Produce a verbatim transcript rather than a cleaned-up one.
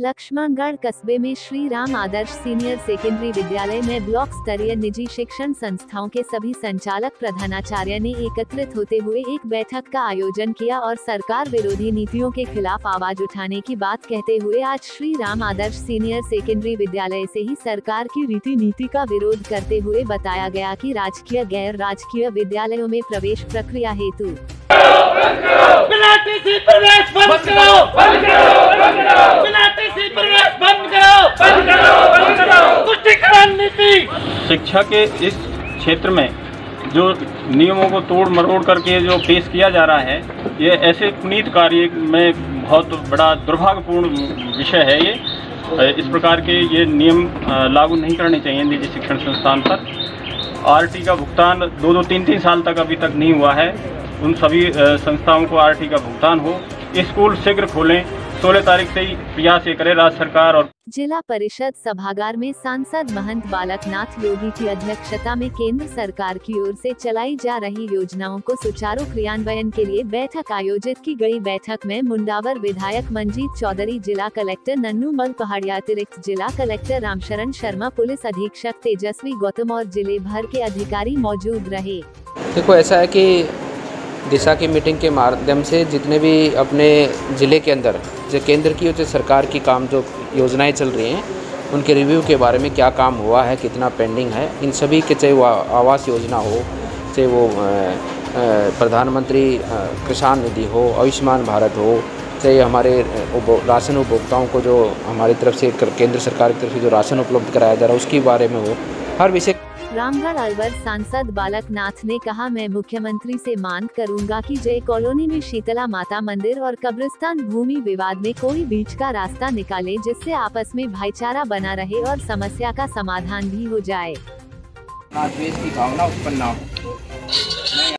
लक्ष्मणगढ़ कस्बे में Shri Ram Adarsh senior secondary विद्यालय में ब्लॉक स्तरीय निजी शिक्षण संस्थाओं के सभी संचालक प्रधानाचार्य ने एकत्रित होते हुए एक बैठक का आयोजन किया और सरकार विरोधी नीतियों के खिलाफ आवाज उठाने की बात कहते हुए आज श्री राम आदर्श सीनियर सेकेंडरी विद्यालय से ही सरकार की रीति नीति का विरोध करते हुए बताया गया कि राजकीय गैर राजकीय विद्यालयों में प्रवेश प्रक्रिया हेतु बिना टीसी प्रवेश बंद करो, बंद करो, बंद करो, बिना टीसी प्रवेश बंद करो, बंद करो, बंद करो, तुष्टीकरण नीति। शिक्षा के इस क्षेत्र में जो नियमों को तोड़ मरोड़ करके जो पेश किया जा रहा है, ये ऐसे पुनीत कार्य में बहुत बड़ा दुर्भाग्यपूर्ण विषय है। ये इस प्रकार के ये नियम लागू नहीं करने चाहिए निजी शिक्षण संस्थान पर। आरटी का भुगतान दो दो तीन तीन साल तक अभी तक नहीं हुआ है। उन सभी संस्थाओं को आरटी का भुगतान हो। स्कूल शीघ्र खोलें। सोलह तारीख से ही प्रयास ये करे राज्य सरकार। और जिला परिषद सभागार में सांसद महंत बालकनाथ योगी की अध्यक्षता में केंद्र सरकार की ओर से चलाई जा रही योजनाओं को सुचारू क्रियान्वयन के लिए बैठक आयोजित की गई। बैठक में मुंडावर विधायक मंजीत चौधरी, जिला कलेक्टर नन्नू मल पहाड़िया, अतिरिक्त जिला कलेक्टर रामशरण शर्मा, पुलिस अधीक्षक तेजस्वी गौतम और जिले भर के अधिकारी मौजूद रहे। देखो, ऐसा है कि दिशा की मीटिंग के माध्यम से जितने भी अपने ज़िले के अंदर जो केंद्र की और जो सरकार की काम जो योजनाएं चल रही हैं, उनके रिव्यू के बारे में क्या काम हुआ है, कितना पेंडिंग है, इन सभी के, चाहे वो आवास योजना हो, चाहे वो प्रधानमंत्री किसान निधि हो, आयुष्मान भारत हो, चाहे हमारे राशन उपभोक्ताओं को जो हमारी तरफ से केंद्र सरकार की तरफ से जो राशन उपलब्ध कराया जा रहा है उसके बारे में हो, हर विषय। रामगढ़ अलवर सांसद बालकनाथ ने कहा, मैं मुख्यमंत्री से मांग करूंगा कि जय कॉलोनी में शीतला माता मंदिर और कब्रिस्तान भूमि विवाद में कोई बीच का रास्ता निकाले, जिससे आपस में भाईचारा बना रहे और समस्या का समाधान भी हो जाए। द्वेष की भावना उत्पन्न न हो।